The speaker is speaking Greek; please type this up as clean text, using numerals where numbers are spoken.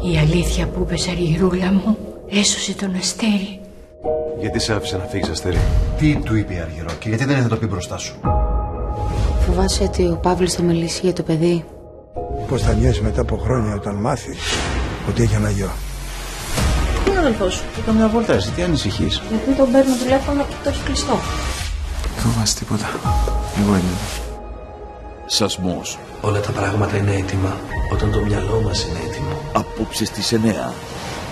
Η αλήθεια που είπες, Αργυρούλα μου, έσωσε τον Αστέρι. Γιατί σε άφησε να φύγεις, Αστέρι? Τι του είπε η Αργυρό και γιατί δεν ήθελε να το πει μπροστά σου? Φοβάσαι ότι ο Παύλος θα μιλήσει για το παιδί? Πώς θα νιώσει μετά από χρόνια όταν μάθει ότι έχει ένα γιο? Πού είναι ο αδελφός σου? Είχα μια βόλτα, εσύ τι ανησυχείς? Γιατί τον παίρνω τηλέφωνο και το έχει κλειστό. Φοβάσαι τίποτα. Εγώ είμαι εδώ. Σασμός. Όλα τα πράγματα είναι έτοιμα όταν το μυαλό μας είναι έτοιμο. Απόψε στις 9.